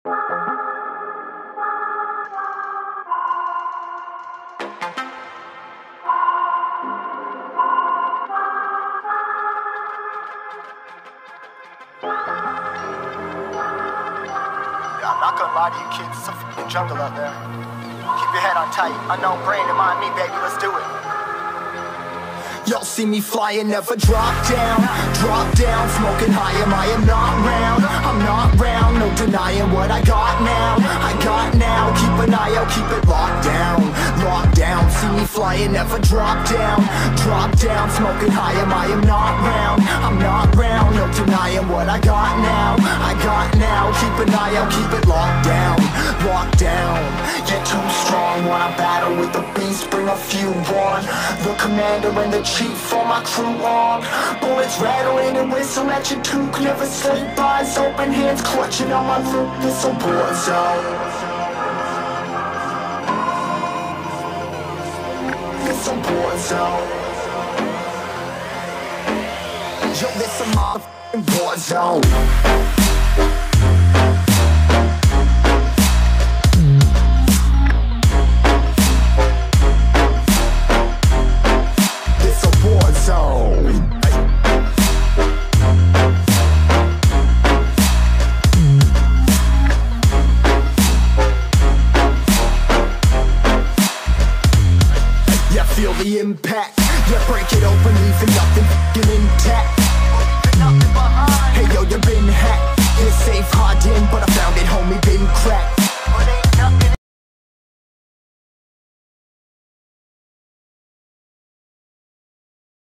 I'm not gonna lie to you kids, it's a fucking jungle out there. Keep your head on tight, unknown brain and mind me, baby, let's do it. Y'all see me flying, never drop down, smoking high, I am not round, I'm not round, no denying what I got now, keep an eye out, keep it locked down, see me flying, never drop down, smoking high, I am not round, I'm not round, no denying what I got now, keep an eye out, keep it locked down, get too strong when I battle with the beast, bring a few on, the commander and the chief for my crew on, bullets rattling and whistle at your toque, never sleep, eyes open, hands clutching on my loot, this a war zone. This a war zone. Yo, this a motherfucking war zone. Feel the impact,